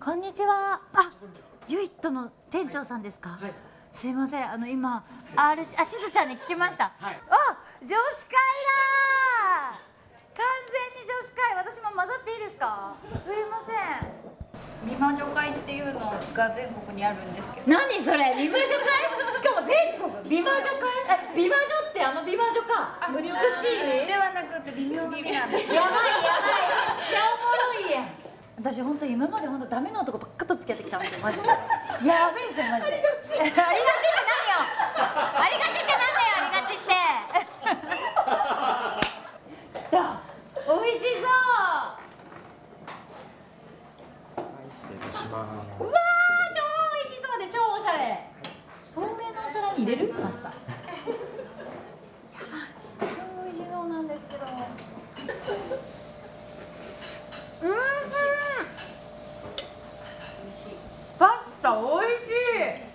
こんにちは。あ、ユイットの店長さんですか。はい、すいません、今しずちゃんに聞きました。はい、あ、女子会だ。完全に女子会。私も混ざっていいですか。すいません。 美魔女会っていうのが全国にあるんですけど。 何それ、美魔女会。しかも全国美魔女会。美魔女って美魔女か。美しいではなくて微妙な美なんです。 やばいやばい。めっちゃおもろいやん。私本当今まで本当ダメな男ばっかと付き合ってきたんですよ、マジで。やべえですよ、マジで。ありがちって何よ。ありがちってなんだよ、ありがちって。来た。美味しそう。 失礼します。 うわー、超美味しそうで超おしゃれ。透明のお皿に入れるパスタ。やばい、超美味しそうなんですけど。パスタ美味しい。